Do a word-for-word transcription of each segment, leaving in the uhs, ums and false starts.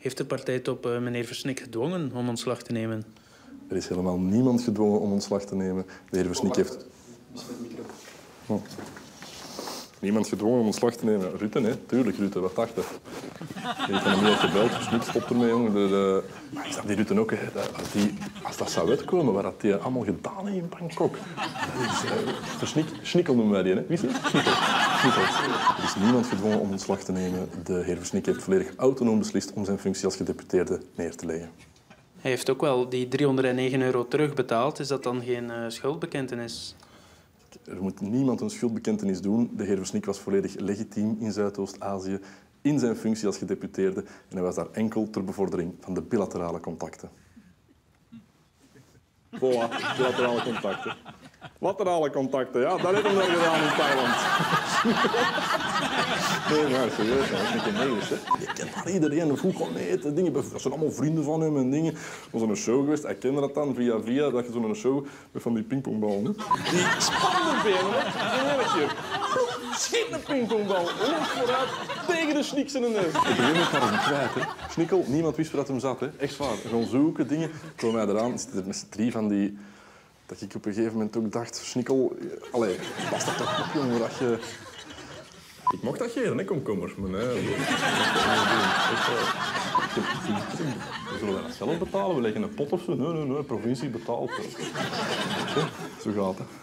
Heeft de partijtop uh, meneer Versnik gedwongen om ontslag te nemen? Er is helemaal niemand gedwongen om ontslag te nemen. De heer Versnik heeft... Oh. Niemand gedwongen om ontslag te nemen. Rutte, hè? Tuurlijk, Rutte. Wat dacht je? Die van hem niet heeft gebeld. Versnik, stop ermee, jongen. De, de... Maar ik snap die Rutte ook, hè. Als, die, als dat zou uitkomen, wat had hij allemaal gedaan in Bangkok? Dat is... Uh, Versnik... Schnikkel noemen wij die, hè? Wie is die? Schnikkel. Schnikkel. Er is niemand gedwongen om ontslag te nemen. De heer Versnik heeft volledig autonoom beslist om zijn functie als gedeputeerde neer te leggen. Hij heeft ook wel die driehonderdnegen euro terugbetaald. Is dat dan geen uh, schuldbekentenis? Er moet niemand een schuldbekentenis doen. De heer Versnik was volledig legitiem in Zuidoost-Azië in zijn functie als gedeputeerde en hij was daar enkel ter bevordering van de bilaterale contacten. Voilà, bilaterale contacten. Laterale contacten, ja, dat heeft hem dan gedaan in Thailand. Nee, maar serieus, dat is niet een Nederlands, hè. Je kent daar iedereen, de voetbal eten, dingen. Dat zijn allemaal vrienden van hem en dingen. Er was een show geweest, hij kende dat dan via via, dat je zo'n show met van die pingpongballen. Die spannende benen, hè. En elke keer. Schiet een pingpongbal, hoog vooruit, tegen de Schnik in de neus. Op een gegeven moment waren ze kwijt, hè. Schnikkel, niemand wist waar dat hem zat, hè. Echt waar. Gewoon zoeken, dingen. Komen wij eraan, zitten er met z'n drie van die... Dat ik op een gegeven moment ook dacht, Schnikkel... Allee, pas dat toch op, jongen, dat je... Ik mocht dat geven, hè, komkommers. Maar nee... We zullen dat zelf betalen, we leggen een pot of zo. Nee, nee, nee, de provincie betaalt. Zo gaat het.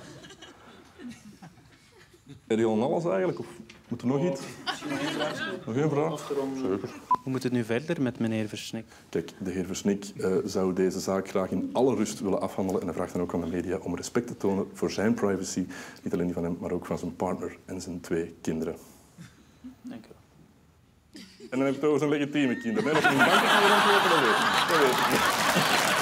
Heb je al alles eigenlijk? Of moet er nog iets? Nog één vraag? Zeker. Hoe moet het nu verder met meneer Versnik? Kijk, de heer Versnik uh, zou deze zaak graag in alle rust willen afhandelen en hij vraagt dan ook aan de media om respect te tonen voor zijn privacy. Niet alleen die van hem, maar ook van zijn partner en zijn twee kinderen. Dank u wel. En dan heb je het over zijn legitieme kinderen. Hè? Dat is een bank